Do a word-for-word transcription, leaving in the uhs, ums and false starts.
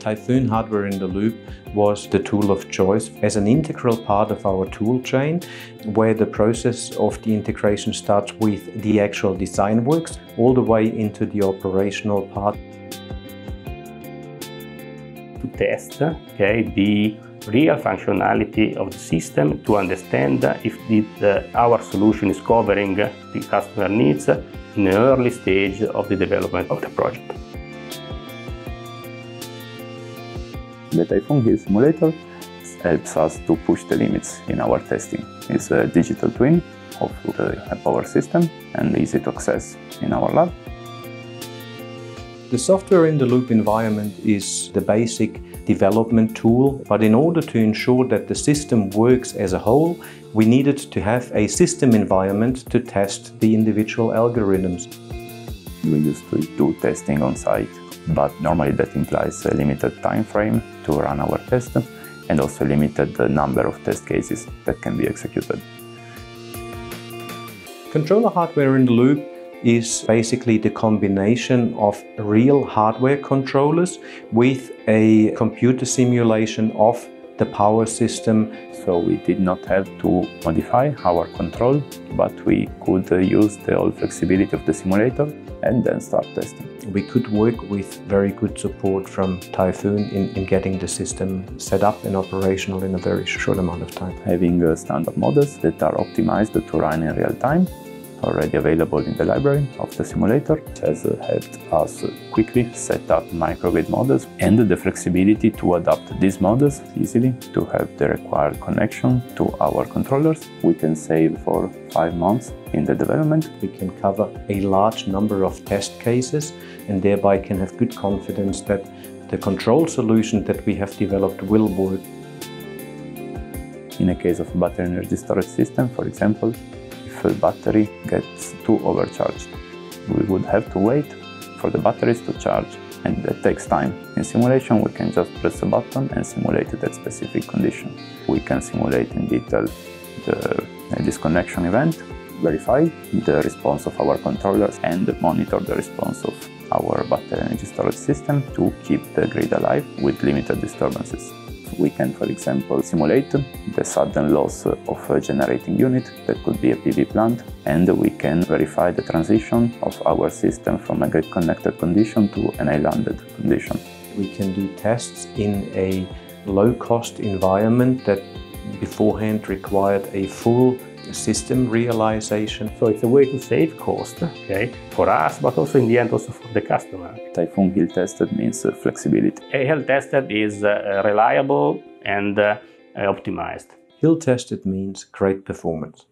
Typhoon Hardware in the Loop was the tool of choice as an integral part of our tool chain, where the process of the integration starts with the actual design works all the way into the operational part. To test okay, the real functionality of the system, to understand if the, the, our solution is covering the customer needs in the early stage of the development of the project. The Typhoon HIL simulator helps us to push the limits in our testing. It's a digital twin of the power system and easy to access in our lab. The software in the loop environment is the basic development tool, but in order to ensure that the system works as a whole, we needed to have a system environment to test the individual algorithms. We used to do testing on site, but normally that implies a limited time frame to run our test and also limited the number of test cases that can be executed. Controller hardware in the loop is basically the combination of real hardware controllers with a computer simulation of the power system. So we did not have to modify our control, but we could use the whole flexibility of the simulator and then start testing. We could work with very good support from Typhoon in, in getting the system set up and operational in a very short amount of time. Having uh, standard models that are optimized to run in real time, already available in the library of the simulator, which has uh, helped us uh, quickly set up microgrid models and the flexibility to adapt these models easily to have the required connection to our controllers. We can save for five months in the development. We can cover a large number of test cases and thereby can have good confidence that the control solution that we have developed will work. In a case of a battery energy storage system, for example, if a battery gets too overcharged, we would have to wait for the batteries to charge, and that takes time. In simulation, we can just press a button and simulate that specific condition. We can simulate in detail the disconnection event, verify the response of our controllers, and monitor the response of our battery energy storage system to keep the grid alive with limited disturbances. We can, for example, simulate the sudden loss of a generating unit, that could be a P V plant, and we can verify the transition of our system from a grid-connected condition to an islanded condition. We can do tests in a low-cost environment that beforehand required a full system realization. So it's a way to save cost, okay, for us, but also in the end also for the customer. Typhoon HIL tested means uh, flexibility. HIL tested is uh, reliable and uh, optimized. HIL tested means great performance.